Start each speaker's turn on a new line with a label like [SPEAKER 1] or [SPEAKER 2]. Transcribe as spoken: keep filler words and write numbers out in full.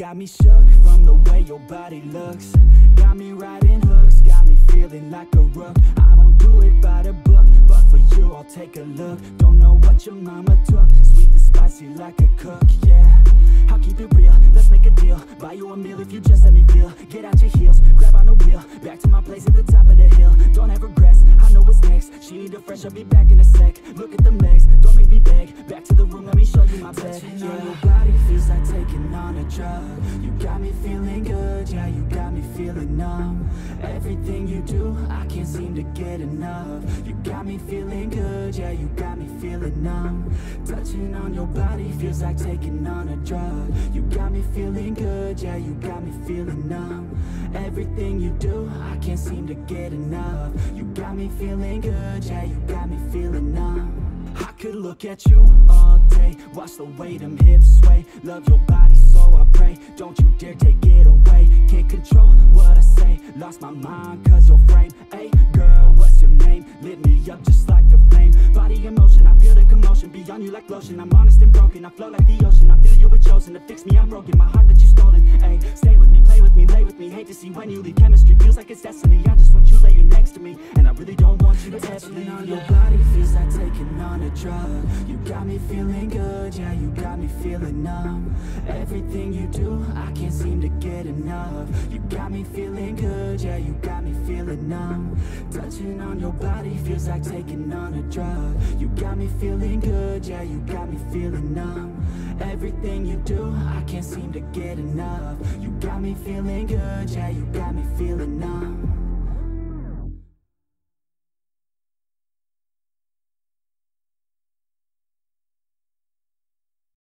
[SPEAKER 1] got me shook from the way your body looks. Got me riding hooks, got me feeling like a rook. I don't do it by the book, but for you I'll take a look. Don't know what your mama took, sweet and spicy like a cook, yeah. I'll keep it real, let's make a deal. Buy you a meal if you just let me feel. Get out your heels, grab on the wheel. Back to my place at the top of the hill. Don't have regrets, I know what's next. She need a fresh, I'll be back in a sec. Look at them legs, don't make me beg. Back to the room, let me show you my bed. Touching on your body feels like taking on a drug. You got me feeling good, yeah, you got me feeling numb. Everything you do, I can't seem to get enough. You got me feeling good, yeah, you got me feeling numb. Touching on your body feels like taking on a drug. You got me feeling good, yeah, you got me feeling numb. Everything you do, I can't seem to get enough. You got me feeling good, yeah, you got me feeling numb. I could look at you all day, watch the way them hips sway. Love your body so I pray, don't you dare take it away. Can't control what I say, lost my mind cause your frame. Hey girl, what's your name? Lit me up just like a flame. Body in motion, I feel the commotion. Beyond you like lotion, I'm honest and broken. I flow like the ocean, I feel you were chosen. To fix me, I'm broken, my heart that you stolen. Hey, stay with me, play with me, lay with me. Hate to see when you leave, chemistry feels like it's destiny. I just want you laying next to me, and I really don't want you to ever leave. On your body feels like taking on a drug. You got me feeling good, yeah, you got me feeling numb. Everything you do, I can't seem to get enough. You got me feeling good, yeah, you got me feeling numb. Touching on your body feels like taking on a drug. You got me feeling good, yeah, you got me feeling numb. Everything you do, I can't seem to get enough. You got me feeling good, yeah, you got me feeling numb.